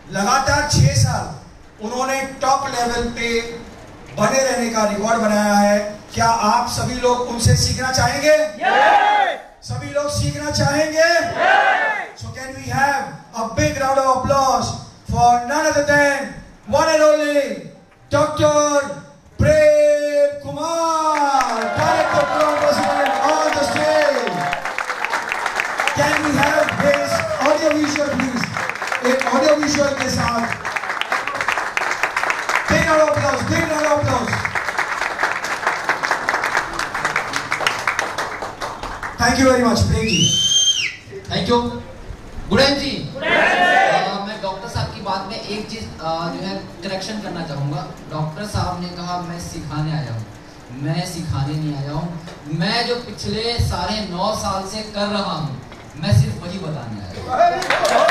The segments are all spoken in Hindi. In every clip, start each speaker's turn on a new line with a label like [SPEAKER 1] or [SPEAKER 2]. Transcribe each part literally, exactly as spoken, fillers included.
[SPEAKER 1] लगातार छह साल उन्होंने टॉप लेवल पे बने रहने का रिकॉर्ड बनाया है। क्या आप सभी लोग उनसे सीखना चाहेंगे? yes! सभी लोग सीखना चाहेंगे? yes! So can we have a big round of applause for none other than one and only Doctor Prem Kumar, Director President on the stage. Can we have his audio visual please? एक audio visual के साथ big round of applause, big round of applause. Thank you very much, Prem ji.
[SPEAKER 2] Thank you. गुडेन जी. गुडेन. मैं डॉक्टर साहब की बात में एक चीज जो है करेक्शन करना चाहूँगा. डॉक्टर साहब ने कहा मैं सिखाने आया हूँ. मैं सिखाने नहीं आया हूँ. मैं जो पिछले साढ़े नौ साल से कर रहा हूँ, मैं सिर्फ वही बताने आया हूँ.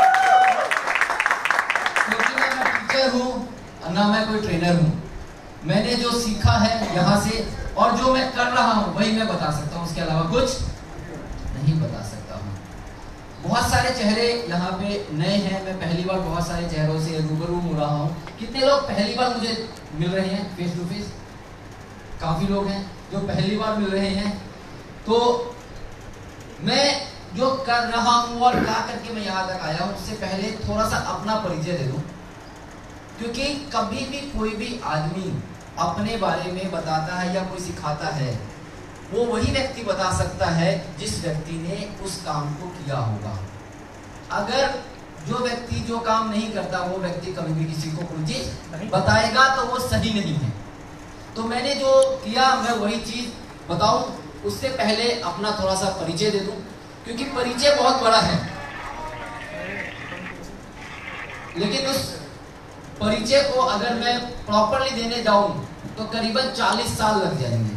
[SPEAKER 2] क्योंकि ना मैं टीचर हूँ ना मैं कोई ट्रेनर हूँ. मैंने जो सीखा है यहाँ से और जो मैं कर रहा हूँ वही मैं बता सकता हूँ. उसके अलावा कुछ नहीं बता सकता हूँ. बहुत सारे चेहरे यहाँ पे नए हैं. मैं पहली बार बहुत सारे चेहरों से रूबरू हो रहा हूँ. कितने लोग पहली बार मुझे मिल रहे हैं फेस टू फेस? काफी लोग हैं जो पहली बार मिल रहे हैं. तो मैं जो कर रहा हूँ और क्या करके मैं यहाँ तक आया हूँ, उससे पहले थोड़ा सा अपना परिचय दे दूँ. क्योंकि कभी भी कोई भी आदमी अपने बारे में बताता है या कोई सिखाता है, वो वही व्यक्ति बता सकता है जिस व्यक्ति ने उस काम को किया होगा. अगर जो व्यक्ति जो काम नहीं करता वो व्यक्ति कभी भी किसी को कोई चीज बताएगा तो वो सही नहीं है. तो मैंने जो किया मैं वही चीज बताऊं. उससे पहले अपना थोड़ा सा परिचय दे दूं, क्योंकि परिचय बहुत बड़ा है, लेकिन उस परिचय को अगर मैं प्रॉपरली देने जाऊं तो करीबन चालीस साल लग जाएंगे.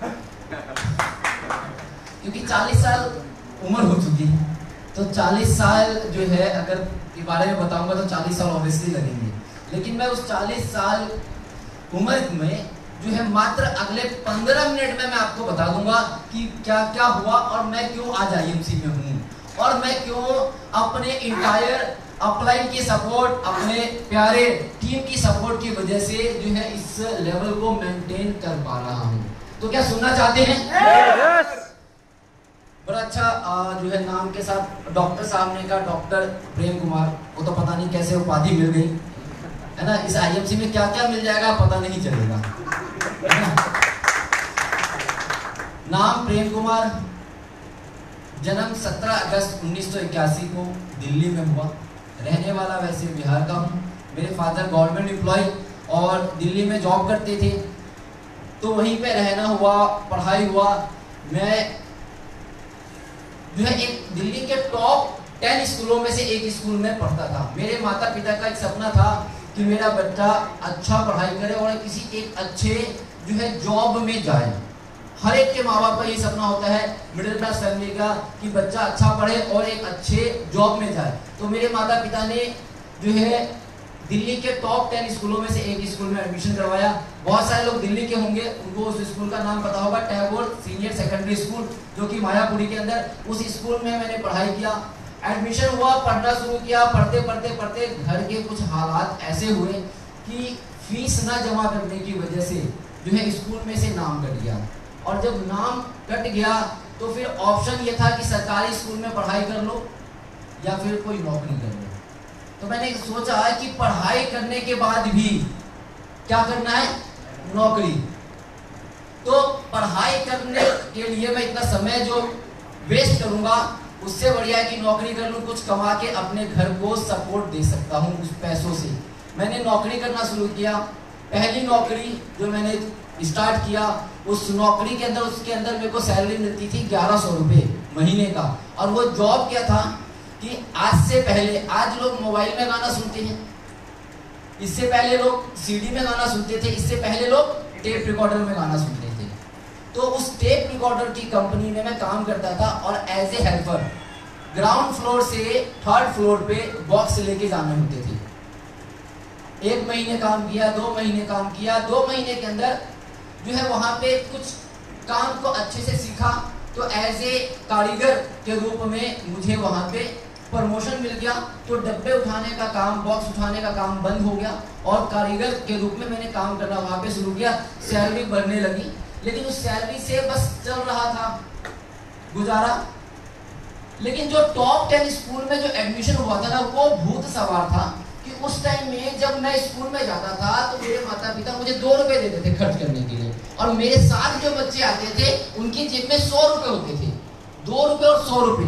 [SPEAKER 2] क्योंकि चालीस साल उम्र हो चुकी है, तो चालीस साल जो है अगर के बारे में बताऊंगा तो चालीस साल ऑब्वियसली लगेंगे. लेकिन मैं उस चालीस साल उम्र में जो है मात्र अगले पंद्रह मिनट में मैं आपको बता दूंगा कि क्या क्या हुआ और मैं क्यों आज आई एम सी में हूँ और मैं क्यों अपने इंटायर अपलाइन की सपोर्ट, अपने प्यारे टीम की सपोर्ट की वजह से जो है इस लेवल को मेंटेन कर पा रहा हूँ. तो क्या सुनना चाहते हैं? yes! बड़ा अच्छा जो है नाम के साथ डॉक्टर साहब ने कहा डॉक्टर प्रेम कुमार. वो तो पता नहीं कैसे उपाधि मिल गई है ना. इस आई एम सी में क्या क्या मिल जाएगा पता नहीं चलेगा, है ना. नाम प्रेम कुमार. जन्म सत्रह अगस्त उन्नीस सौ इक्यासी को दिल्ली में हुआ. रहने वाला वैसे बिहार का हूँ. मेरे फादर गवर्नमेंट एम्प्लॉय और दिल्ली में जॉब करते थे, तो वहीं पे रहना हुआ, पढ़ाई हुआ. मैं जो है एक दिल्ली के टॉप टेन स्कूलों में से एक स्कूल में पढ़ता था. मेरे माता पिता का एक सपना था कि मेरा बच्चा अच्छा पढ़ाई करे और किसी एक अच्छे जो है जॉब में जाए. हर एक के माँ बाप का ये सपना होता है मिडिल क्लास फैमिली का कि बच्चा अच्छा पढ़े और एक अच्छे जॉब में जाए. तो मेरे माता पिता ने जो है दिल्ली के टॉप टेन स्कूलों में से एक स्कूल में एडमिशन करवाया. बहुत सारे लोग दिल्ली के होंगे, उनको उस स्कूल का नाम पता होगा, टैगोर सीनियर सेकेंडरी स्कूल, जो कि मायापुरी के अंदर. उस स्कूल में मैंने पढ़ाई किया. एडमिशन हुआ, पढ़ना शुरू किया. पढ़ते पढ़ते पढ़ते घर के कुछ हालात ऐसे हुए कि फीस ना जमा करने की वजह से जो है स्कूल में से नाम कट गया. और जब नाम कट गया तो फिर ऑप्शन ये था कि सरकारी स्कूल में पढ़ाई कर लो या फिर कोई नौकरी कर लो. तो मैंने सोचा है कि पढ़ाई करने के बाद भी क्या करना है, नौकरी. तो पढ़ाई करने के लिए मैं इतना समय जो वेस्ट करूंगा उससे बढ़िया है कि नौकरी कर लूं, कुछ कमा के अपने घर को सपोर्ट दे सकता हूं उस पैसों से. मैंने नौकरी करना शुरू किया. पहली नौकरी जो मैंने स्टार्ट किया, उस नौकरी के अंदर उसके अंदर मेरे को सैलरी मिलती थी ग्यारह सौ रुपये महीने का. और वो जॉब क्या था कि आज से पहले, आज लोग मोबाइल में गाना सुनते हैं, इससे पहले लोग सीडी में गाना सुनते थे, इससे पहले लोग टेप रिकॉर्डर में गाना सुनते थे. तो उस टेप रिकॉर्डर की कंपनी में मैं काम करता था और as a helper ground floor से थर्ड फ्लोर पे बॉक्स लेके जाने होते थे. एक महीने काम किया, दो महीने काम किया. दो महीने के अंदर जो है वहां पे कुछ काम को अच्छे से सीखा. तो एज ए कारीगर के रूप में मुझे वहां पे प्रमोशन मिल गया, तो डब्बे उठाने का काम, बॉक्स उठाने का काम बंद हो गया और कारीगर के रूप में मैंने काम करना वहाँ पे शुरू किया। सैलरी बढ़ने लगी, लेकिन उस सैलरी से बस चल रहा था गुजारा। लेकिन जो टॉप टेन स्कूल में जो एडमिशन हुआ था ना, वो भूत सवार था कि उस टाइम में जब मैं स्कूल में जाता था तो मेरे माता पिता मुझे दो रुपए देते थे खर्च करने के लिए, और मेरे साथ जो बच्चे आते थे उनकी जेब में सौ रुपए होते थे। दो रुपए और सौ रुपए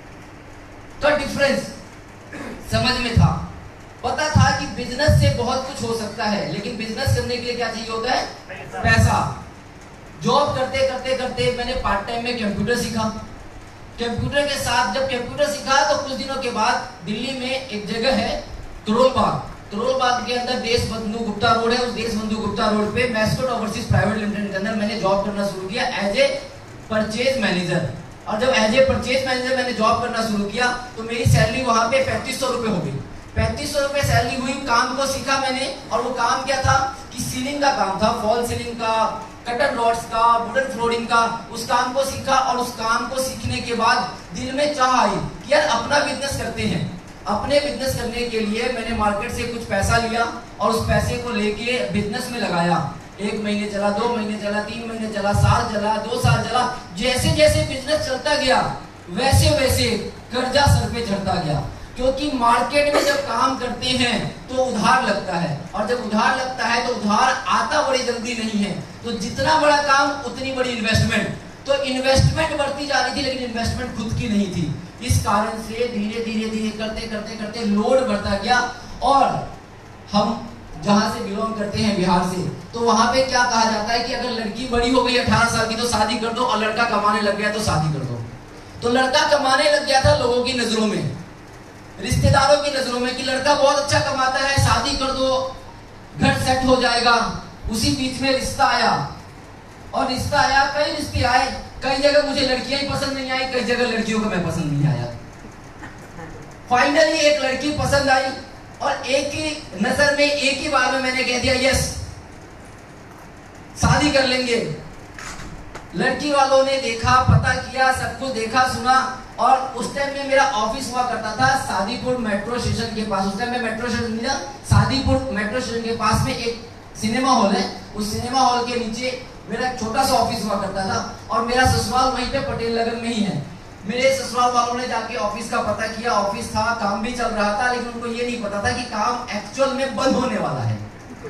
[SPEAKER 2] का डिफरेंस समझ में था। पता था कि बिजनेस से बहुत कुछ हो सकता है, लेकिन बिजनेस करने के लिए क्या चाहिए होता है? पैसा। जॉब करते करते करते मैंने पार्ट टाइम में कंप्यूटर सीखा। कंप्यूटर के साथ जब कंप्यूटर सीखा तो कुछ दिनों के बाद दिल्ली में एक जगह है करोल बाग, करोल बाग के अंदर देश बंधु गुप्ता रोड है। उस देश बंधु गुप्ता रोड पे मैस्कोट ओवरसीज प्राइवेट लिमिटेड के अंदर मैंने जॉब करना शुरू किया एज ए परचेज मैनेजर। और जब एज ए परचेज मैनेजर मैंने जॉब करना शुरू किया तो मेरी सैलरी वहां पे पैंतीस सौ रुपए हो गई। पैंतीस सौ रुपए सैलरी हुई। काम को सीखा मैंने, और वो काम क्या था कि सीलिंग का काम था, फॉल सीलिंग का, कटर रॉड्स का, वुडन फ्लोरिंग का। उस काम को सीखा, और उस काम को सीखने के बाद दिल में चाह आई कि यार अपना बिजनेस करते हैं। अपने बिजनेस करने के लिए मैंने मार्केट से कुछ पैसा लिया और उस पैसे को लेके बिजनेस में लगाया। एक महीने चला, दो महीने चला, तीन महीने चला, साल चला, दो साल चला। जैसे जैसे बिजनेस चलता गया वैसे वैसे कर्जा सर पे चढ़ता गया, क्योंकि मार्केट में जब काम करते हैं तो उधार लगता है, और जब उधार लगता है तो उधार आता बड़ी जल्दी नहीं है। तो जितना बड़ा काम उतनी बड़ी इन्वेस्टमेंट। तो इन्वेस्टमेंट बढ़ती जा रही थी, लेकिन इन्वेस्टमेंट खुद की नहीं थी। इस कारण से धीरे धीरे धीरे करते करते करते लोड बढ़ता गया। और हम जहां से बिलोंग करते हैं, बिहार से, तो वहां पे क्या कहा जाता है कि अगर लड़की बड़ी हो गई अठारह साल की तो शादी कर दो, और लड़का कमाने लग गया तो शादी कर दो। तो लड़का कमाने लग गया था लोगों की नजरों में, रिश्तेदारों की नजरों में, कि लड़का बहुत अच्छा कमाता है, शादी कर दो, घर सेट हो जाएगा। उसी बीच में रिश्ता आया, और रिश्ता आया, कई रिश्ते आए। कई जगह मुझे लड़कियां ही पसंद नहीं आई, कई जगह लड़कियों को मैं पसंद नहीं आया। फाइनली एक लड़की पसंद आई, और एक ही नजर में, एक ही बार में मैंने कह दिया यस, शादी कर लेंगे। लड़की वालों ने देखा, पता किया, सब कुछ देखा सुना। और उस टाइम में मेरा ऑफिस हुआ करता था सादीपुर मेट्रो स्टेशन के पास। उस टाइम में मेट्रो स्टेशन नहीं था, सादीपुर मेट्रो स्टेशन के पास में एक सिनेमा हॉल है। उस सिनेमा हॉल के नीचे मेरा एक छोटा सा ऑफिस हुआ करता था, और मेरा ससुराल वहीं पे पटेल नगर में ही है। मेरे ससुराल वालों ने जाके ऑफिस का पता किया, ऑफिस था, काम भी चल रहा था, लेकिन उनको ये नहीं पता था कि काम एक्चुअल में बंद होने वाला है।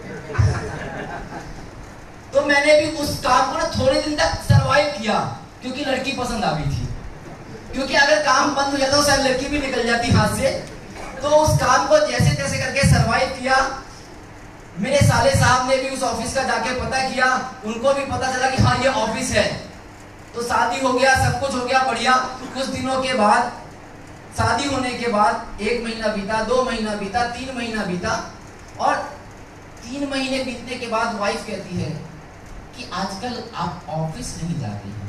[SPEAKER 2] तो मैंने भी उस काम को ना थोड़े दिन तक सरवाइव किया, क्योंकि लड़की पसंद आ गई थी। क्योंकि अगर काम बंद हो जाता तो शायद लड़की भी निकल जाती हाथ से। तो उस काम को जैसे तैसे करके सरवाइव किया। मेरे साले साहब ने भी उस ऑफिस का जाके पता किया, उनको भी पता चला कि हाँ ये ऑफिस है। तो शादी हो गया, सब कुछ हो गया बढ़िया। कुछ दिनों के बाद, शादी होने के बाद एक महीना बीता, दो महीना बीता, तीन महीना बीता, और तीन महीने बीतने के बाद वाइफ कहती है कि आजकल आप ऑफिस नहीं जाते हैं।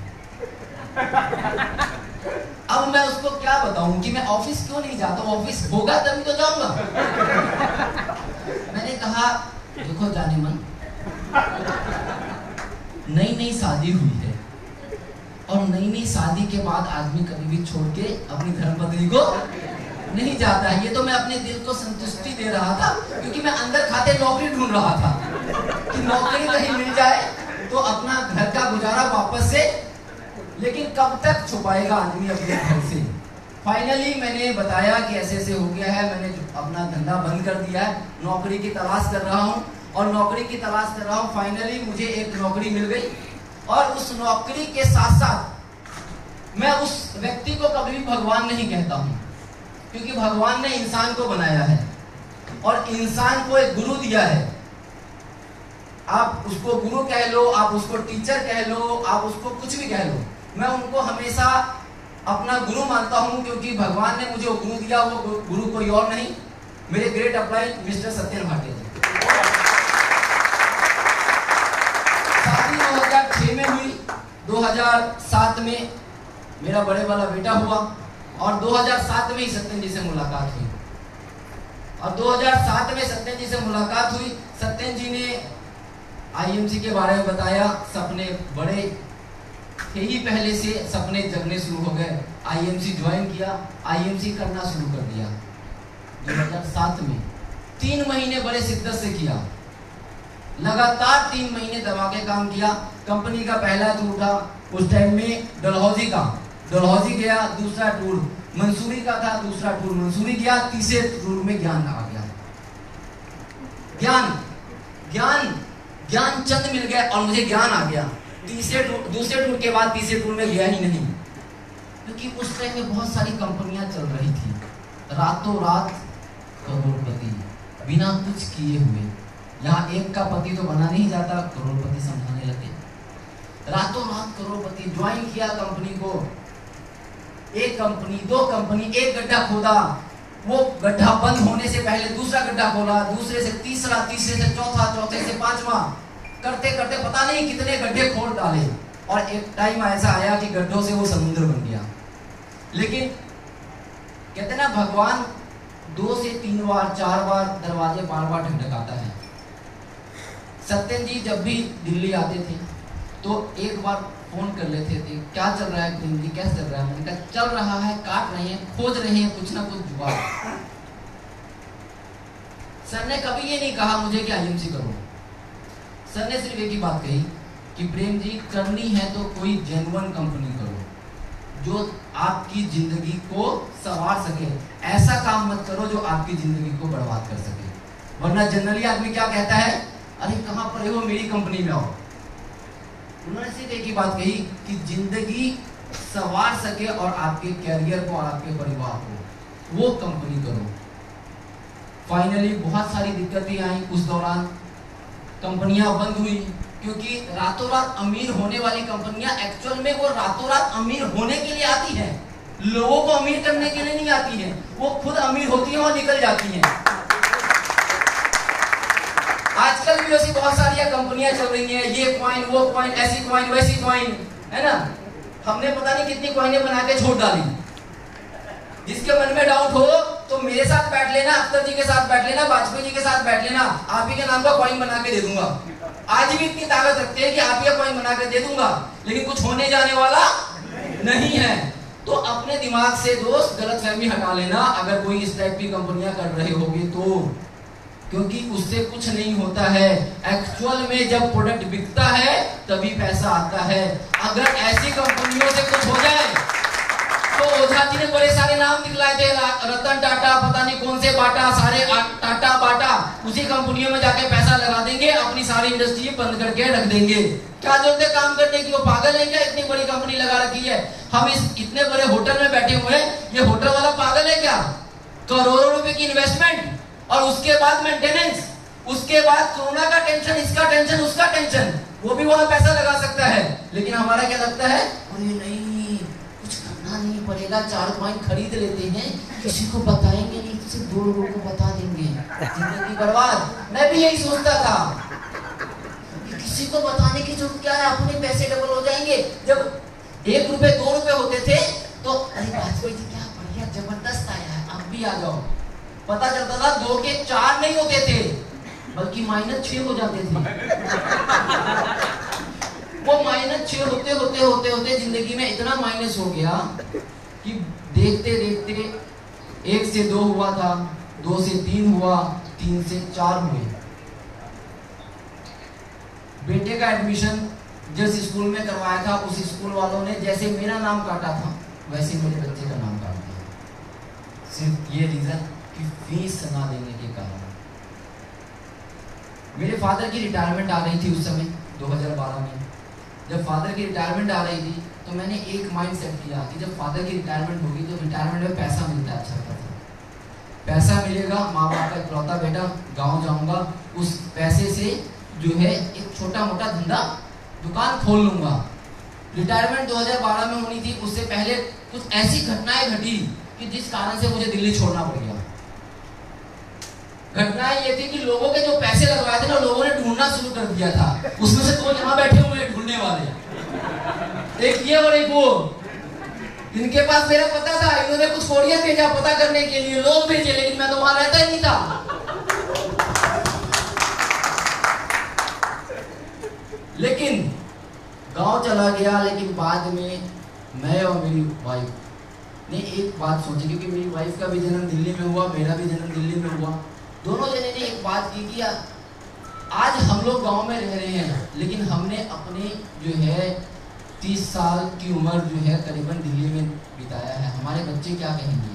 [SPEAKER 2] अब मैं उसको क्या बताऊं कि मैं ऑफिस क्यों नहीं जाता हूं, ऑफिस होगा तभी तो जाऊंगा। मैंने कहा देखो जाने मन, नई नई शादी हुई है, और नई नई शादी के बाद आदमी कभी भी छोड़ के अपनी धर्मपत्नी को नहीं जाता है। ये तो मैं अपने दिल को संतुष्टि दे रहा था, क्योंकि मैं अंदर खाते नौकरी ढूंढ रहा था कि नौकरी कहीं मिल जाए तो अपना घर का गुजारा वापस से। लेकिन कब तक छुपाएगा आदमी अपने घर से। फाइनली मैंने बताया कि ऐसे ऐसे हो गया है, मैंने अपना धंधा बंद कर दिया है, नौकरी की तलाश कर रहा हूँ, और नौकरी की तलाश कर रहा हूँ। फाइनली मुझे एक नौकरी मिल गई, और उस नौकरी के साथ साथ मैं उस व्यक्ति को कभी भी भगवान नहीं कहता हूँ, क्योंकि भगवान ने इंसान को बनाया है और इंसान को एक गुरु दिया है। आप उसको गुरु कह लो, आप उसको टीचर कह लो, आप उसको कुछ भी कह लो, मैं उनको हमेशा अपना गुरु मानता हूं, क्योंकि भगवान ने मुझे वो गुरु दिया। वो गुरु कोई और नहीं, मेरे ग्रेट अप्लाई मिस्टर सत्यन भाटिया जी। शादी दो हज़ार छह में हुई, दो हज़ार सात में मेरा बड़े वाला बेटा हुआ, और दो हज़ार सात में ही सत्यन जी से मुलाकात हुई। और दो हज़ार सात में सत्यन जी से मुलाकात हुई। सत्यन जी ने आईएमसी के बारे में बताया, सपने बड़े, थे ही पहले से सपने जगने शुरू हो गए। आईएमसी ज्वाइन किया, आईएमसी करना शुरू कर दिया दो हज़ार सात में। तीन महीने बड़े शिद्दत से किया, लगातार तीन महीने दबा के काम किया। कंपनी का पहला टूर था उस टाइम में डलहौजी का, डलहौजी गया। दूसरा टूर मंसूरी का था, दूसरा टूर मंसूरी गया। तीसरे टूर में ज्ञान आ गया। ज्ञान ज्ञान ज्ञान चंद मिल गया और मुझे ज्ञान आ गया। तीसरे टूर, दूसरे टूर के बाद तीसरे टूर में गया ही नहीं, क्योंकि उस टाइम में बहुत सारी कंपनियां चल रही थी। रातों रात करोड़पति बिना कुछ किए हुए। यहाँ एक का पति तो बना नहीं जाता, करोड़पति समझाने लगे। रातों रात करोड़पति। ज्वाइन किया कंपनी को, एक कंपनी, दो कंपनी, एक गड्ढा खोदा, वो गड्ढा बंद होने से पहले दूसरा गड्ढा खोला, दूसरे से तीसरा, तीसरे से चौथा, चौथे से पांचवा, करते करते पता नहीं कितने गड्ढे खोद डाले। और एक टाइम ऐसा आया कि गड्ढों से वो समुद्र बन गया। लेकिन कहते ना, भगवान दो से तीन बार, चार बार दरवाजे बार बार ढकढकाता है। सत्यन जी जब भी दिल्ली आते थे तो एक बार फोन कर लेते थे, क्या चल रहा है प्रेम जी, कैसे चल रहा है? मैंने कहा चल रहा है, काट रहे हैं, खोज रहे हैं कुछ ना कुछ जुगाड़। सर ने कभी ये नहीं कहा मुझे कि आईएमसी करो। सर ने सिर्फ एक ही बात कही कि प्रेम जी करनी है तो कोई जेन्युइन कंपनी करो जो आपकी जिंदगी को संवार सके। ऐसा काम मत करो जो आपकी जिंदगी को बर्बाद कर सके। वरना जनरली आदमी क्या कहता है, अरे कहाँ पर हो, मेरी कंपनी में आओ। उन्होंने सिर्फ एक ही बात कही कि जिंदगी संवार सके और आपके कैरियर को और आपके परिवार को, वो कंपनी करो। फाइनली बहुत सारी दिक्कतें आई उस दौरान, कंपनियां बंद हुई, क्योंकि रातों रात अमीर होने वाली कंपनियां एक्चुअल में वो रातों रात अमीर होने के लिए आती हैं, लोगों को अमीर करने के लिए नहीं आती हैं। वो खुद अमीर होती हैं और निकल जाती हैं। आजकल भी ऐसी बहुत सारी कंपनियां चल रही हैं, ये कॉइन, वो कॉइन, ऐसी कॉइन, वैसी कॉइन, है ना। हमने पता नहीं कितनी कॉइनें बना के छोड़ डाली। जिसके मन में डाउट हो तो मेरे साथ बैठ लेना, अख्तर जी के साथ बैठ लेना, वाजपेयी जी के साथ बैठ लेना, आप ही के नाम का कॉइन बना के दे दूंगा। आज भी इतनी ताकत रखते हैं कि आप ही कॉइन बना के दे दूंगा, लेकिन कुछ होने जाने वाला नहीं है। तो अपने दिमाग से दोस्त गलतफहमी हटा लेना अगर कोई इस टाइप की कंपनियां कर रहे होगे तो, क्योंकि उससे कुछ नहीं होता है। एक्चुअल में जब प्रोडक्ट बिकता है तभी पैसा आता है। अगर ऐसी कंपनियों से कुछ हो जाए तो ओझा जी ने बड़े सारे नाम दिखलाए थे, रतन टाटा, पता नहीं कौन से बाटा, सारे टाटा बाटा, उसी कंपनियों में जाके पैसा लगा देंगे, अपनी सारी इंडस्ट्री बंद करके रख देंगे। क्या जरूरत है काम करने की? वो पागल है क्या? इतनी बड़ी कंपनी लगा रखी है। हम इस इतने बड़े होटल में बैठे हुए हैं, ये होटल वाला पागल है क्या? करोड़ों रुपए की इन्वेस्टमेंट और उसके बाद मेंटेनेंस, उसके बाद कोरोना का टेंशन, इसका टेंशन, उसका टेंशन, वो भी वहां पैसा लगा सकता है। लेकिन हमारा क्या लगता है, अरे नहीं कुछ करना नहीं पड़ेगा, चार कॉइन खरीद लेते हैं, किसी को बताएंगे नहीं, सिर्फ दो लोगों को बता देंगे, जिंदगी बर्बाद। मैं भी यही सोचता था कि किसी को बताने की जरूरत क्या है, अपने पैसे डबल हो जाएंगे। जब एक रुपए दो रुपए होते थे तो अरे वाजपेयी जी क्या बढ़िया जबरदस्त आया है, आप भी आ जाओ। पता चलता था दो के चार नहीं होते थे, बल्कि माइनस छह हो जाते थे। वो माइनस छह होते होते होते होते जिंदगी में इतना माइनस हो गया कि देखते देखते एक से दो हुआ था, दो से तीन हुआ, तीन से चार हुए। बेटे का एडमिशन जिस स्कूल में करवाया था उस स्कूल वालों ने जैसे मेरा नाम काटा था वैसे मेरे बच्चे का नाम काट दिया, सिर्फ ये रीजन कि फीस ना देने के कारण। मेरे फादर की रिटायरमेंट आ रही थी उस समय दो हज़ार बारह में। जब फादर की रिटायरमेंट आ रही थी तो मैंने एक माइंड सेट किया कि जब फादर की रिटायरमेंट होगी तो रिटायरमेंट में पैसा मिलता है, अच्छा खासा पैसा मिलेगा, माँ बाप का इकलौता बेटा, गाँव जाऊंगा, उस पैसे से जो है एक छोटा मोटा धंधा दुकान खोल लूंगा। रिटायरमेंट दो हज़ार बारह में होनी थी, उससे पहले कुछ ऐसी घटनाएं घटी कि जिस कारण से मुझे दिल्ली छोड़ना पड़ गया। घटनाएं ये थी कि लोगों के जो पैसे लगवाए थे ना, लोगों ने ढूंढना शुरू कर दिया था। उसमें से दो यहाँ बैठे हुए ढूंढने वाले, एक ये और एक वो। इनके पास मेरा पता था, इन्होंने कुछ कोरियर भेजा पता करने के लिए, लोग भेजे, लेकिन मैं तो वहां रहता ही नहीं था। लेकिन गांव चला गया, गया, लेकिन बाद में मैं और मेरी वाइफ ने एक बात सोची, क्योंकि मेरी वाइफ का भी जन्म दिल्ली में हुआ, मेरा भी जन्म दिल्ली में हुआ। दोनों जने ने एक बात की कि आज हम लोग गांव में रह रहे हैं, लेकिन हमने अपने जो है तीस साल की उम्र जो है करीबन दिल्ली में बिताया है। हमारे बच्चे क्या कहेंगे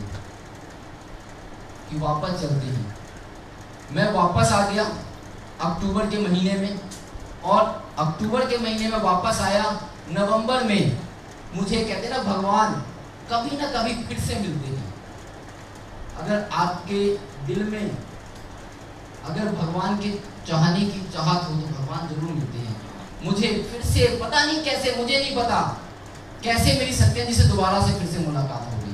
[SPEAKER 2] कि वापस चलते हैं। मैं वापस आ गया अक्टूबर के महीने में, और अक्टूबर के महीने में वापस आया। नवंबर में मुझे कहते ना भगवान कभी ना कभी फिर से मिलते हैं। अगर आपके दिल में अगर भगवान के चाहने की चाहत हो तो भगवान जरूर मिलते हैं। मुझे फिर से पता नहीं कैसे, मुझे नहीं पता कैसे मेरी सत्यम जी से दोबारा से फिर से मुलाकात हो गई।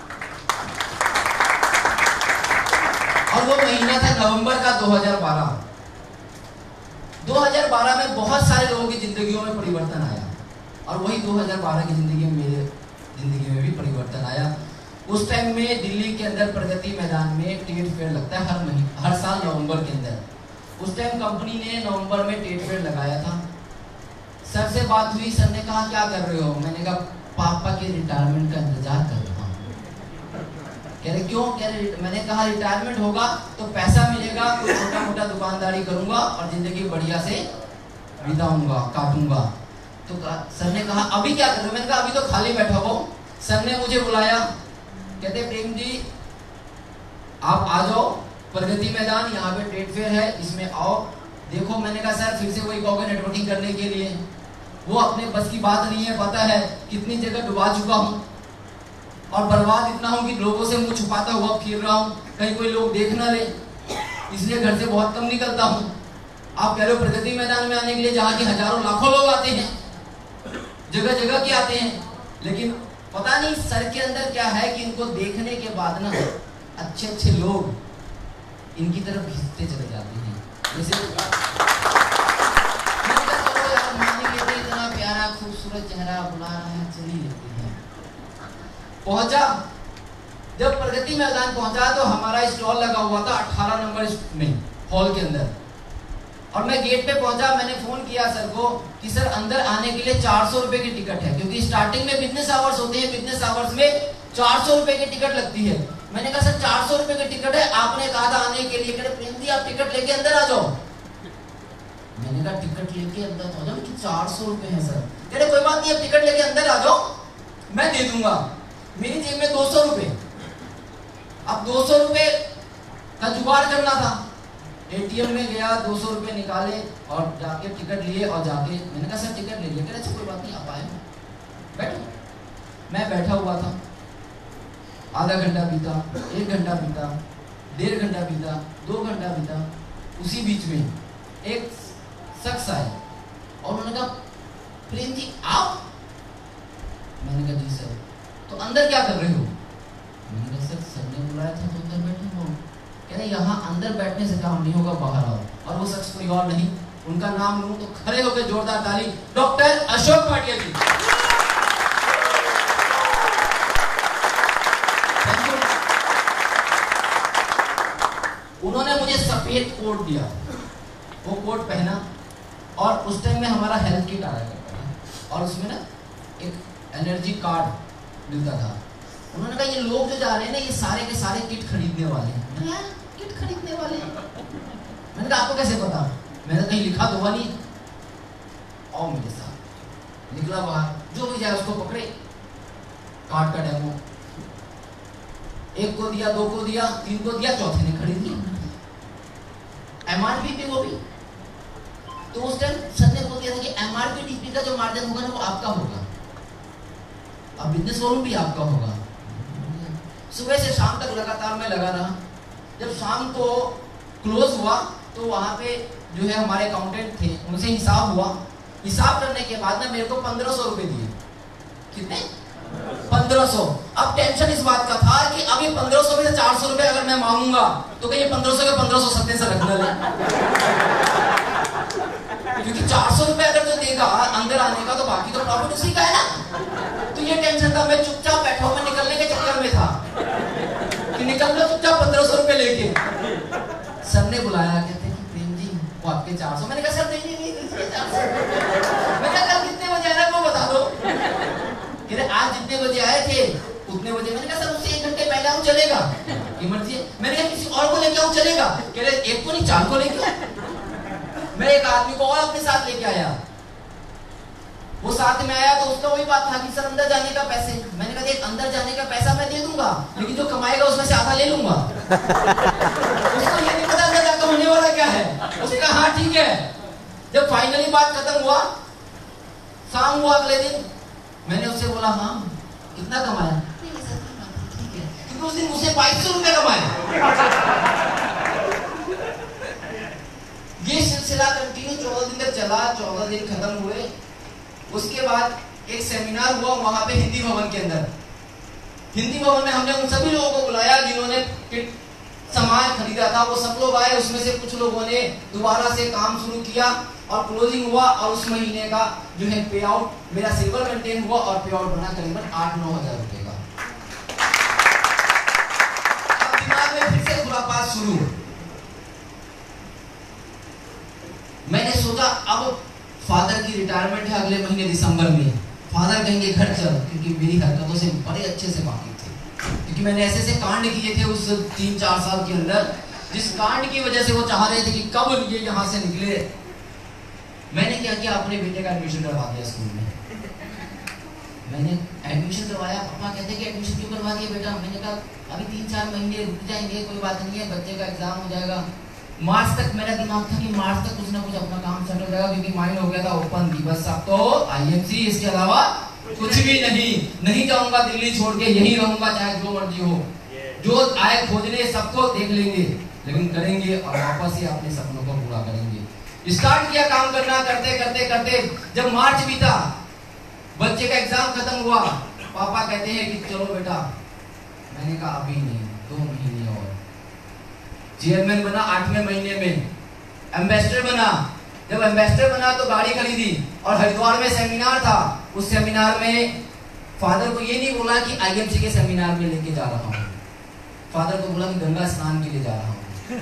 [SPEAKER 2] और वो महीना था नवंबर का दो हज़ार बारह। दो हज़ार बारह में बहुत सारे लोगों की जिंदगियों में परिवर्तन आया, और वही दो हज़ार बारह की जिंदगी में मेरे जिंदगी में भी परिवर्तन आया। उस टाइम में दिल्ली के अंदर प्रगति मैदान में टेट फेयर लगता है हर महीने हर साल नवंबर के अंदर। उस टाइम कंपनी ने नवंबर में टेट फेयर लगाया था। सर से बात हुई, सर ने कहा क्या कर रहे हो? मैंने कहा पापा के रिटायरमेंट का इंतजार कर रहा हूँ। कह रहे क्यों? कह रहे मैंने कहा रिटायरमेंट होगा तो पैसा मिलेगा, कोई छोटा मोटा दुकानदारी करूंगा और जिंदगी बढ़िया से बिताऊंगा, काटूंगा। तो सर ने कहा अभी क्या कर रहे हो? मैंने कहा अभी तो खाली बैठा हो। सर ने मुझे बुलाया, कहते प्रेम जी आप आ जाओ प्रगति मैदान, यहाँ पे ट्रेड फेयर है, इसमें आओ देखो। मैंने कहा सर फिर से वही कहोगे नेटवर्किंग करने के लिए, वो अपने बस की बात नहीं है। पता है कितनी जगह डुबा चुका हूँ और बर्बाद इतना हूँ कि लोगों से मुंह छुपाता हुआ फिर रहा हूँ, कहीं कोई लोग देख ना ले, इसलिए घर से बहुत कम निकलता हूँ। आप कह रहे हो प्रगति मैदान में आने के लिए, जहाँ की हजारों लाखों लोग आते हैं, जगह जगह के आते हैं, लेकिन पता नहीं सर के अंदर क्या है कि इनको देखने के बाद ना अच्छे अच्छे लोग इनकी तरफ खींचते चले जाते हैं। जैसे इतना प्यारा खूबसूरत चेहरा बुला रहा है, चली लेते हैं। पहुंचा, जब प्रगति मैदान पहुंचा तो हमारा स्टॉल लगा हुआ था अठारह नंबर में हॉल के अंदर, और मैं गेट पे पहुंचा। मैंने फोन किया सर को कि सर अंदर आने के लिए चार सौ रुपए की टिकट है, क्योंकि स्टार्टिंग में बिजनेस आवर्स होते हैं, बिजनेस आवर्स में चार सौ रुपए की टिकट लगती है। मैंने कहा सर चार सौ रुपए की टिकट है, आपने कहा था आने के लिए। कह प्रेम जी आप टिकट लेके अंदर आ जाओ। मैंने कहा टिकट लेके अंदर आ जाओ, लेकिन चार सौ रुपए है सर। कह रहे कोई बात नहीं, अब टिकट लेके अंदर आ जाओ, मैं दे दूंगा। मेरी जेब में दो सौ रुपए, अब दो सौ रुपए का जुगाड़ करना था। एटीएम में गया, दो सौ रुपए निकाले और जाके टिकट लिए, और जाके मैंने कहा सर टिकट ले लिया। कह रहे अच्छा कोई बात नहीं आप आए बैठो। मैं बैठा हुआ था, आधा घंटा बीता, एक घंटा बीता, डेढ़ घंटा बीता, दो घंटा बीता। उसी बीच में एक शख्स आए और उन्होंने कहा प्रेम जी आप? मैंने कहा जी सर। तो अंदर क्या कर रहे हो? मैंने कहा सर सर ने बुलाया था तो अंदर बैठे हो। कह रहे यहाँ अंदर बैठने से काम नहीं होगा, बाहर आओ। और वो शख्स कोई और नहीं, उनका नाम लूं तो खड़े होकर जोरदार ताली, डॉक्टर अशोक भाटिया जी। उन्होंने मुझे सफेद कोट दिया, वो कोट पहना, और उस टाइम में हमारा हेल्थ किट आया करता था, और उसमें ना एक एनर्जी कार्ड मिलता था। उन्होंने कहा ये लोग जो जा रहे हैं ना, ये सारे के सारे किट खरीदने वाले हैं। मैंने कहा किट खरीदने वाले हैं? मैंने कहा आपको कैसे पता? मैंने कहीं लिखा तो हुआ नहीं। आओ मेरे साथ। निकला बाहर, जो भी जाए उसको पकड़े, कार्ड का डेमो एक को दिया, दो को दिया, तीन को दिया, चौथे ने खरीद लिया। एमआरपी पे वो भी तो उस टाइम सर ने बोल दिया था कि एमआरपी डीपी का जो मार्जिन होगा ना वो आपका होगा, अब बिजनेस वॉल्यूम भी आपका होगा। सुबह से शाम तक लगातार मैं लगा रहा। जब शाम को क्लोज हुआ तो वहां पे जो है हमारे अकाउंटेंट थे, उनसे हिसाब हुआ। हिसाब करने के बाद ना मेरे को पंद्रह सौ रुपए दिए। कितने? पंद्रह सौ। अब टेंशन इस बात का था कि अब ये पंद्रह सौ में से चार सौ रुपए अगर मैं मांगूंगा तो कहीं पंद्रह सौ के पंद्रह सौ सत्य से रखना ले, क्योंकि चार सौ रुपए अगर जो देगा अंदर आने का तो बाकी तो प्रॉफिट उसी का है ना। तो ये टेंशन था। मैं चुपचाप बैठा हूं, मैं निकलने के चक्कर में था कि निकल लो चुपचाप पंद्रह सौ रुपए लेके। सर ने बुलाया, कहते कि प्रेम जी वो आपके चार सौ। मैंने कहा सर नहीं नहीं नहीं चार सौ। मैंने कहा कितने बजे आना वो बता दो। कह रहे आज जितने बजे आए थे उतने बजे। मैंने कहा सर उससे एक घंटे पहले आऊं चलेगा? ये मर्जी है। मैंने कहा किसी और को लेके आऊं चलेगा? कह रहे एक को नहीं चार को लेके आओ। मैं एक आदमी को और अपने साथ लेके आया, वो साथ में आया तो उसका वही बात था कि सर अंदर जाने का पैसे। मैंने कहा देख अंदर जाने का पैसा मैं दे दूंगा, लेकिन जो कमाएगा उसमें से आधा ले लूंगा। उसको ये नहीं पता अंदर जाकर होने वाला क्या है। उसने कहा हाँ ठीक है। जब फाइनली बात खत्म हुआ, शाम हुआ अगले दिन, मैंने उससे बोला हाँ कितना कमाया? ठीक है, क्योंकि उस दिन मुझसे बाईस सौ रुपए कमाया। ये सिलसिला कंटिन्यू चौदह दिन तक चला। चौदह दिन खत्म हुए, उसके बाद एक सेमिनार हुआ वहां पे हिंदी भवन के अंदर। हिंदी भवन में हमने उन सभी लोगों को बुलाया जिन्होंने सामान खरीदा था, वो सब लोग आए। उसमें से कुछ लोगों ने दोबारा से काम शुरू किया और क्लोजिंग हुआ, और उस महीने का जो है पे आउट मेरा सिल्वर कंटेन हुआ और पे आउट बना करीबन आठ नौ हजार रुपए का। अब दिमाग में फिर से खुरापात शुरू। मैंने सोचा अब फादर की रिटायरमेंट है अगले महीने दिसंबर में, फादर कहेंगे घर चल, क्योंकि मेरी हरकतों से बड़े अच्छे से वाकिफ थे, क्योंकि मैंने ऐसे ऐसे कांड किए थे उस तीन चार साल के अंदर, जिस कांड की वजह से वो चाह रहे थे कि कब ये यहाँ से निकले। मैंने क्या किया, अपने बेटे का एडमिशन करवा दिया स्कूल में। मैंने एडमिशन करवाया। पापा कहते कि एडमिशन क्यों करवा दिया बेटा? मैंने कहा अभी तीन चार महीने रुक जाएंगे, कोई बात नहीं है, बच्चे का एग्जाम हो जाएगा। मार्च तक मेरा दिमाग था कि मार्च तक कुछ ना कुछ अपना काम सेटल हो जाएगा, क्योंकि माइंड हो गया था ओपन दी, बस अब तो आईएमसी, इसके अलावा कुछ भी नहीं। नहीं जाऊंगा दिल्ली छोड़ के, यही रहूंगा चाहे जो मर्जी हो, जो आए खोजने सबको देख लेंगे, लेकिन करेंगे और वापस ही अपने सपनों को पूरा करेंगे। स्टार्ट किया काम करना, करते करते करते जब मार्च बीता, बच्चे का एग्जाम खत्म हुआ, पापा कहते हैं कि चलो बेटा। मैंने कहा अभी नहीं, दो महीने और। चेयरमैन बना आठवें महीने में, एम्बेसडर बना। जब एम्बेसडर बना तो गाड़ी खरीदी, और हरिद्वार में सेमिनार था। उस सेमिनार में फादर को ये नहीं बोला कि आईएमसी के सेमिनार में लेके जा रहा हूँ, फादर को बोला कि गंगा स्नान के लिए जा रहा हूँ।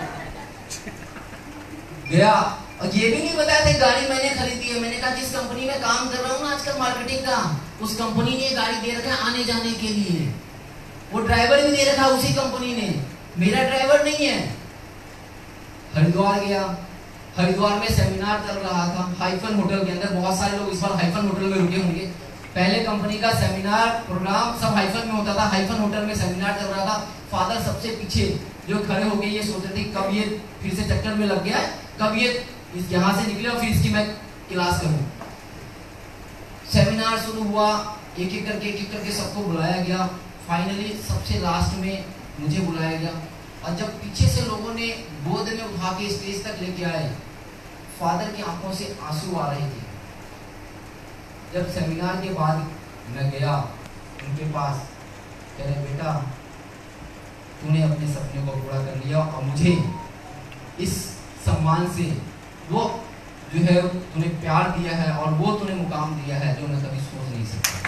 [SPEAKER 2] गया, और ये भी नहीं बताया था गाड़ी मैंने खरीदी है। मैंने कहा जिस कंपनी में काम कर रहा हूँ ना आजकल मार्केटिंग का, उस कंपनी ने गाड़ी दे रखा है आने जाने के लिए, वो ड्राइवर भी दे रखा उसी कंपनी ने, मेरा ड्राइवर नहीं है। हरिद्वार गया, हरिद्वार में सेमिनार चल रहा था हाइफन होटल के अंदर। बहुत सारे लोग इस बार हाइफन होटल में रुके होंगे। पहले कंपनी का सेमिनार प्रोग्राम सब हाइफन में होता था, हाइफन होटल में सेमिनार चल रहा था। फादर सबसे पीछे जो खड़े हो गए, ये सोच रहे थे कब ये फिर से चक्कर में लग गया है, कब ये इस यहाँ से निकले और फिर इसकी मैं क्लास करूं। सेमिनार शुरू हुआ, एक एक करके एक एक करके सबको बुलाया गया। फाइनली सबसे लास्ट में मुझे बुलाया गया, और जब पीछे से लोगों ने गोद में उठा के स्टेज तक लेके आए, फादर की आंखों से आंसू आ रहे थे। जब सेमिनार के बाद मैं गया उनके पास, कह रहे बेटा तूने अपने सपने को पूरा कर लिया, और मुझे इस सम्मान से वो जो है तूने प्यार दिया है, और वो तूने मुकाम दिया है जो मैं कभी सोच नहीं सकता।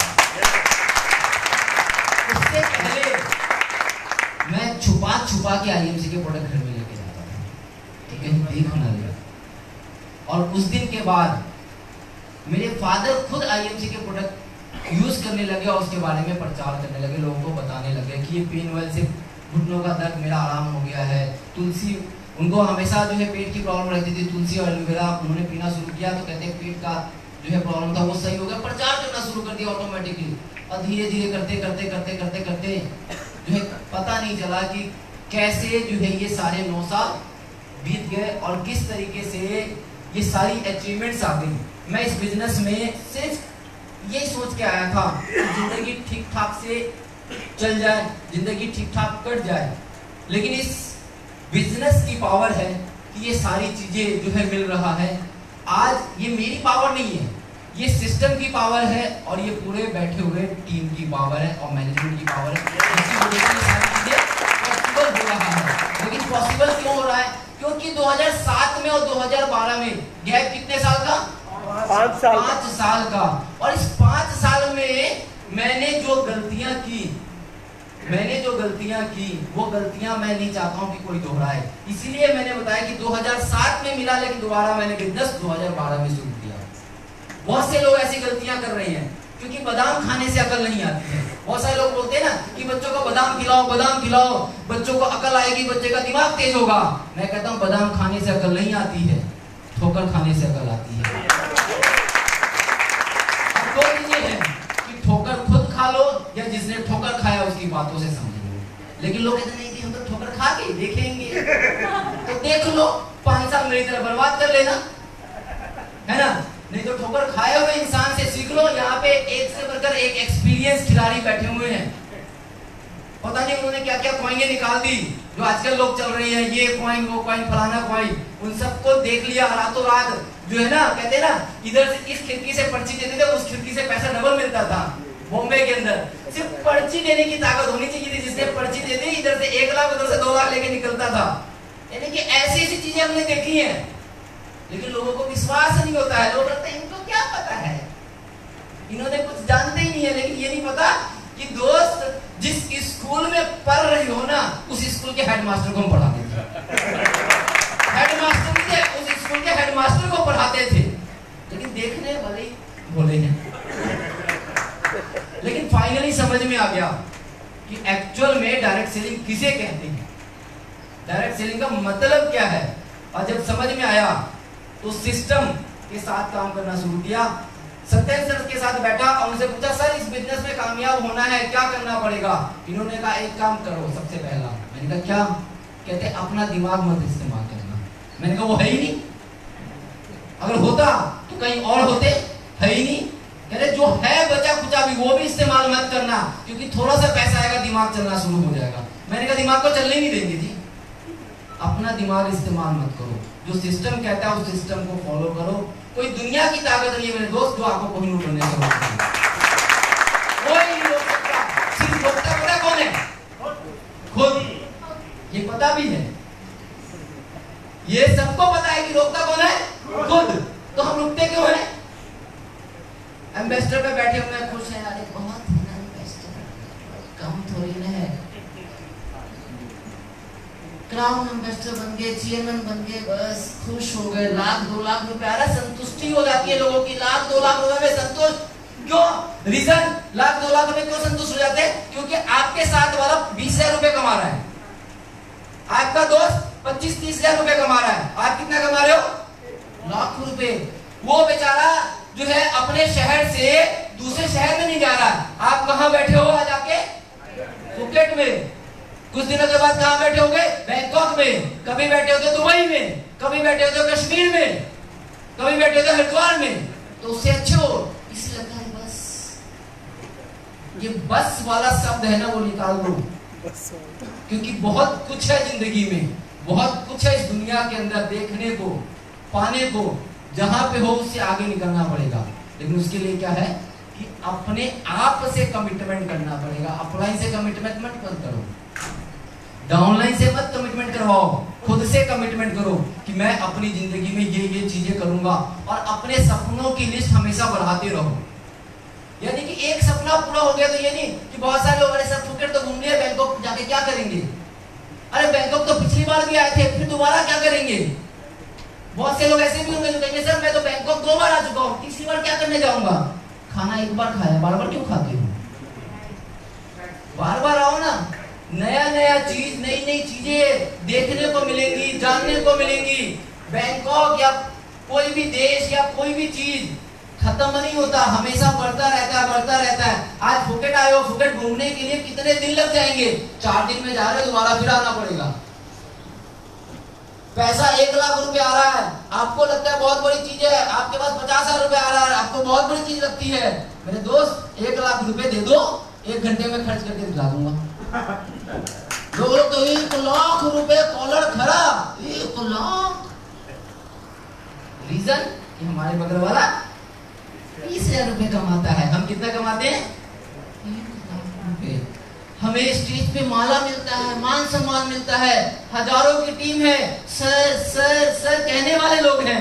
[SPEAKER 2] उससे पहले मैं छुपा छुपा के आईएमसी के प्रोडक्ट घर में लेके जाता था कि कहीं देख ना ले। और उस दिन के बाद मेरे फादर खुद आईएमसी के प्रोडक्ट यूज करने लगे, और उसके बारे में प्रचार करने लगे, लोगों को बताने लगे कि ये पेन ऑयल से घुटनों का दर्द मेरा आराम हो गया है। तुलसी, उनको हमेशा जो है पेट की प्रॉब्लम रहती थी, तुलसी और एलोवेरा उन्होंने पीना शुरू किया तो कहते हैं पेट का जो है प्रॉब्लम था वो सही हो गया। प्रचार करना शुरू कर दिया ऑटोमेटिकली, और धीरे धीरे करते करते करते करते करते जो है पता नहीं चला कि कैसे जो है ये सारे नौ साल बीत गए और किस तरीके से ये सारी अचीवमेंट्स आ गई। मैं इस बिजनेस में सिर्फ ये सोच के आया था कि जिंदगी ठीक ठाक से चल जाए, जिंदगी ठीक ठाक कट जाए, लेकिन इस बिजनेस की पावर है कि ये सारी चीजें जो है मिल रहा है। आज ये मेरी पावर नहीं है, ये सिस्टम की पावर है, और ये पूरे बैठे हुए टीम की पावर है और मैनेजमेंट की पावर है। इसकी वजह से सारी चीजें पॉसिबल हो रहा है। लेकिन पॉसिबल क्यों हो रहा है? क्योंकि दो हज़ार सात में और दो हज़ार बारह में गैप कितने साल का?
[SPEAKER 3] पाँच साल
[SPEAKER 2] पाँच साल का। और इस पाँच साल में मैंने जो गलतियां की मैंने जो गलतियां की वो गलतियां मैं नहीं चाहता हूं कि कोई दोहराए। इसीलिए मैंने बताया कि दो हज़ार सात में मिला, लेकिन दोबारा मैंने बिजनेस दो हज़ार बारह में शुरू किया। बहुत से लोग ऐसी गलतियां कर रहे हैं। क्योंकि बादाम खाने से अकल नहीं आती है। बहुत सारे लोग बोलते हैं ना कि बच्चों को बादाम खिलाओ, बादाम खिलाओ, बच्चों को अकल आएगी, बच्चे का दिमाग तेज होगा। मैं कहता हूँ बादाम खाने से अकल नहीं आती है, ठोकर खाने से अकल आती है। अब दो चीजें हैं कि ठोकर खुद खा लो या जिसने ठोकर खाया उसकी बातों से समझ लो। लेकिन लोग कहते नहीं कि हम तो ठोकर खा के देखेंगे, तो देख लो, पांच साल मेरी तरह बर्बाद कर लेना, है ना। नहीं तो ठोकर खाए हुए इंसान से सीख लो। यहाँ पे एक से बढ़कर एक एक्सपीरियंस खिलाड़ी बैठे हुए हैं, पता नहीं उन्होंने क्या क्या कॉइनें निकाल दी जो आजकल लोग चल रही है, ये कॉइन, वो कॉइन, फलाना कॉइन, उन सबको देख लिया रातों रात। जो है ना, कहते हैं ना, इधर से इस खिड़की से पर्ची देते थे, उस खिड़की से पैसा डबल मिलता था बॉम्बे के अंदर। सिर्फ पर्ची देने की ताकत होनी चाहिए थी, जिसने पर्ची दे दी इधर से एक लाख उधर से दो लाख लेके निकलता था। यानी कि ऐसी ऐसी चीजें हमने देखी हैं, लेकिन लोगों को विश्वास नहीं होता है। लोग कहते हैं इनको क्या पता है, इन्होंने कुछ जानते ही नहीं है। लेकिन ये नहीं पता कि दोस्त जिस स्कूल में पढ़ रही हो ना, उस स्कूल के हेडमास्टर को हम पढ़ाते थे। हेडमास्टर थे, उस स्कूल के हेडमास्टर को पढ़ाते थे। लेकिन देखने वाले भोले हैं। लेकिन फाइनली समझ में आ गया कि एक्चुअल में डायरेक्ट सेलिंग किसे कहते हैं, डायरेक्ट सेलिंग का मतलब क्या है। और जब समझ में आया तो सिस्टम के साथ काम करना शुरू किया। सत्येंद्र सर के साथ बैठा और उनसे पूछा, सर इस बिजनेस में कामयाब होना है क्या करना पड़ेगा। इन्होंने कहा एक काम करो सबसे पहला। मैंने कहा क्या। कहते अपना दिमाग मत इस्तेमाल करना। मैंने कहा वो है ही नहीं, अगर होता तो कहीं और होते, है ही नहीं। कहते जो है बचा खुचा भी वो भी इस्तेमाल मत करना, क्योंकि थोड़ा सा पैसा आएगा दिमाग चलना शुरू हो जाएगा। मैंने कहा दिमाग को चलने नहीं देंगे जी, अपना दिमाग इस्तेमाल मत करो। जो सिस्टम कहता है उस सिस्टम को फॉलो करो। कोई दुनिया की ताकत नहीं है मेरे दोस्त जो आपको कोहिनूर बनने से रोकती है। कोई नहीं रोक सकता। सिर्फ रोकता पता कौन है? खुद। ये पता भी है, ये सबको पता है कि रोकता कौन है? खुद। तो हम रुकते क्यों हैं? एम्बेसडर पे बैठे हुए हैं, खुश हैं, अरे बहुत है ना एम्बेसडर, कम थोड़ी ना है। क्राउन एम्बेसडर बन गए, चेयरमैन बन गए, बस खुश हो गए। लाख दो लाख रुपए आ रहा, संतुष्टि हो जाती है लोगों की। लाख दो लाख रुपए में संतुष्ट क्यों? रीजन, लाख दो लाख रुपए क्यों संतुष्ट हो जाते हैं? क्योंकि आपके साथ वाला बीस हजार रुपए कमा रहा है, आपका दोस्त पच्चीस तीस हजार रुपए कमा रहा है, आप कितना कमा रहे हो? लाख रुपए। वो बेचारा जो है अपने शहर से दूसरे शहर में नहीं जा रहा, आप कहाँ बैठे हो आज आके? फुकेट में। कुछ दिनों के बाद कहाँ बैठे होगे? बैंकॉक में। कभी बैठे होते दुबई में, कभी बैठे होते कश्मीर में, कभी बैठे होते हरिद्वार में। तो उससे अच्छे हो, इसलिए लगता है बस। ये बस वाला शब्द है ना, वो निकाल दो, क्योंकि बहुत कुछ है जिंदगी में, बहुत कुछ है इस दुनिया के अंदर देखने को, पाने को। जहां पे हो उससे आगे निकलना पड़ेगा। लेकिन उसके लिए क्या है कि अपने आप से कमिटमेंट करना पड़ेगा। अपलाइन से कमिटमेंट मत करो, डाउनलाइन से मत कमिटमेंट करवाओ, खुद से कमिटमेंट करो कि मैं अपनी जिंदगी में ये ये चीजें करूंगा। और अपने सपनों की लिस्ट हमेशा बढ़ाते रहो। यानी कि एक सपना पूरा हो गया तो ये नहीं कि बहुत सारे लोग, अरे सर फुकेट तो घूम लिए, बैंकॉक जाके क्या करेंगे? अरे बैंकॉक तो पिछली बार भी आए थे, फिर दोबारा क्या करेंगे? बहुत से लोग ऐसे भी होंगे जो कहेंगे सर मैं तो बैंकॉक दो बार आ चुका हूँ, तीसरी बार क्या करने जाऊंगा? खाना एक बार खाया, बार बार क्यों खाते हो? बार बार आओ ना। नया नया चीज, नई नई चीजें देखने को मिलेंगी, जानने को मिलेंगी। बैंकॉक या कोई भी देश या कोई भी चीज खत्म नहीं होता, हमेशा बढ़ता रहता है, बढ़ता रहता है। आज फुकेट आए हो, फुकेट घूमने के लिए कितने दिन लग जाएंगे? चार दिन में जा रहे हो, दोबारा फिर आना पड़ेगा। पैसा एक लाख रुपए आ रहा है, आपको लगता है बहुत बड़ी चीज है, आपके पास पचास हजार रुपए आ रहा है, आपको बहुत बड़ी चीज लगती है। मेरे दोस्त एक लाख रुपए दे दो, एक घंटे में खर्च करके दिला दूंगा। लोग लोग तो एक लाख रुपए कॉलर खड़ा, एक लाख। रीजन कि हमारे बगल वाला बीस हजार रुपए कमाता है, हम कितना कमाते हैं? एक लाख रुपए। हमें स्टेज पे माला मिलता है, मान सम्मान मिलता है, हजारों की टीम है, सर सर सर कहने वाले लोग हैं।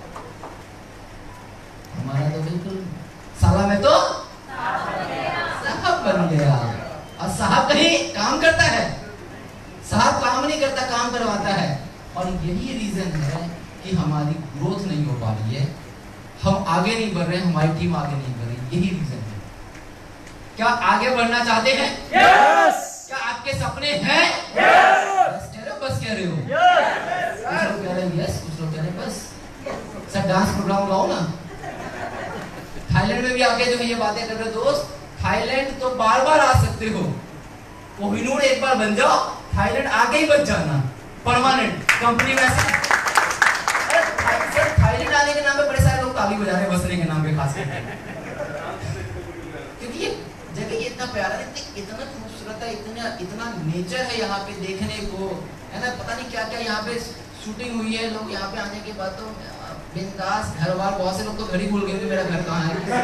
[SPEAKER 2] हमारा तो बिल्कुल साला में तो साहब बन गया। और साहब कहीं काम करता है? साहब काम नहीं करता, काम करवाता है। और यही रीजन है कि हमारी ग्रोथ नहीं हो पा रही है, हम आगे नहीं बढ़ रहे, हमारी टीम आगे नहीं बढ़ रही। यही रीजन है। क्या आगे बढ़ना चाहते हैं?
[SPEAKER 3] यस।
[SPEAKER 2] क्या आपके सपने हैं? यस कह रहे हो, बस कह रहे हो? कुछ लोग कह रहे हैं यस, कुछ लोग कह रहे हैं बस। सर डांस प्रोग्राम लाओ ना। थाईलैंड में भी आके जो है ये बातें कर रहे दोस्त, थाईलैंड तो बार बार आ सकते हो, कोहिनूर एक बार बन जाओ, थाईलैंड आके ही बच जाना परमानेंट कंपनी में। सर थाईलैंड आने के नाम पे बड़े सारे लोग ताली बजा रहे हैं बसने के नाम पे, खास करके क्योंकि ये जगह ये इतना प्यारा है, इतना खूबसूरत है, इतना इतना नेचर है यहाँ पे देखने को, है ना। पता नहीं क्या क्या यहाँ पे शूटिंग हुई है। लोग यहाँ पे आने के बाद तो बिंदास, घर बार, बहुत से लोग तो घर ही भूल गए कि मेरा घर कहाँ है,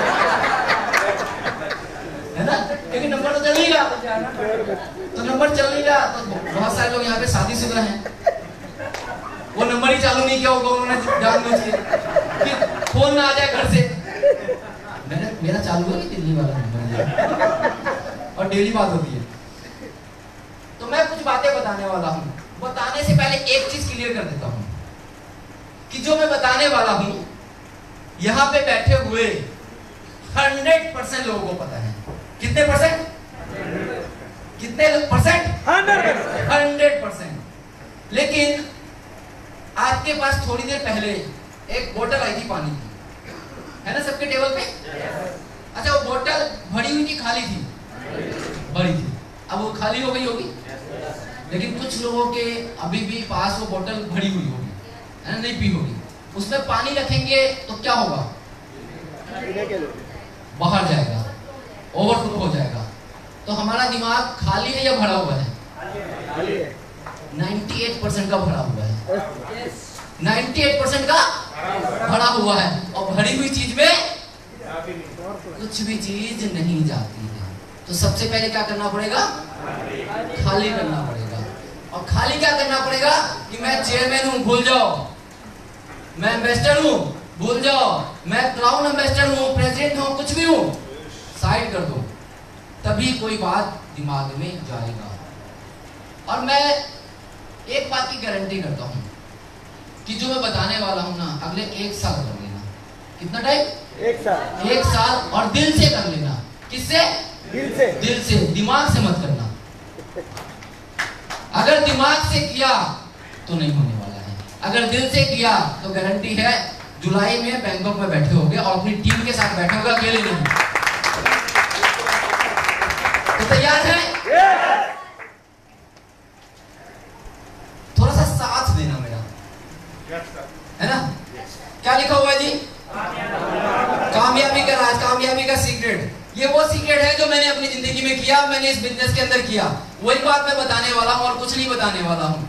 [SPEAKER 2] है ना, क्योंकि नंबर तो चल नहीं रहा, तो नंबर चल नहीं रहा, तो बहुत सारे लोग यहाँ पे शादीशुदा हैं, वो नंबर ही चालू नहीं किया होगा उन्होंने जानबूझ के कि फोन ना आ जाए घर से। मैंने मेरा चालू है दिल्ली वाला नंबर और डेली बात होती है। तो मैं कुछ बातें बताने वाला हूँ, बताने से पहले एक चीज क्लियर कर देता हूँ कि जो मैं बताने वाला हूँ यहाँ पे बैठे हुए हंड्रेड परसेंट लोगों को पता है। कितने परसेंट? कितने परसेंट? Hundred percent. लेकिन आपके पास थोड़ी देर पहले एक बोतल आई थी पानी की, है ना सबके टेबल पे? अच्छा, वो बोतल भरी हुई थी खाली थी? भरी थी। अब वो खाली हो गई होगी, लेकिन कुछ लोगों के अभी भी पास वो बोतल भरी हुई होगी, है ना, नहीं पी होगी। उसमें पानी रखेंगे तो क्या होगा? बाहर जाएगा, ओवरफ्लो हो जाएगा। तो हमारा दिमाग खाली है या भरा हुआ है? अट्ठानवे परसेंट का भरा हुआ है। अट्ठानवे परसेंट का भरा हुआ है, और भरी हुई चीज में कुछ भी चीज नहीं जाती है। तो सबसे पहले क्या करना पड़ेगा? खाली करना पड़ेगा। और खाली क्या करना पड़ेगा कि मैं चेयरमैन हूं, भूल जाओ। मैं एम्बेसडर हूं, भूल जाओ। मैं क्राउन एम्बेसडर हूं, प्रेसिडेंट हूं, कुछ भी हूं, साइड कर दो, तभी कोई बात दिमाग में जाएगा। और मैं एक बात की गारंटी करता हूं कि जो मैं बताने वाला हूं ना, अगले एक साल कर लेना। कितना टाइम?
[SPEAKER 3] एक साल।
[SPEAKER 2] एक साल, और दिल से कर लेना। किससे?
[SPEAKER 3] दिल से।
[SPEAKER 2] दिल से, दिमाग से मत करना। अगर दिमाग से किया तो नहीं होने वाला है, अगर दिल से किया तो गारंटी है जुलाई में बैंकॉक में बैठे होगे और अपनी टीम के साथ बैठे होगे, अकेले नहीं। तो तैयार है? थोड़ा सा साथ देना मेरा, है ना। क्या लिखा हुआ है जी? कामयाबी का राज, कामयाबी का सीक्रेट। ये वो सीक्रेट है जो मैंने अपनी जिंदगी में किया, मैंने इस बिजनेस के अंदर किया। वही बात मैं बताने वाला हूं और कुछ नहीं बताने वाला हूं।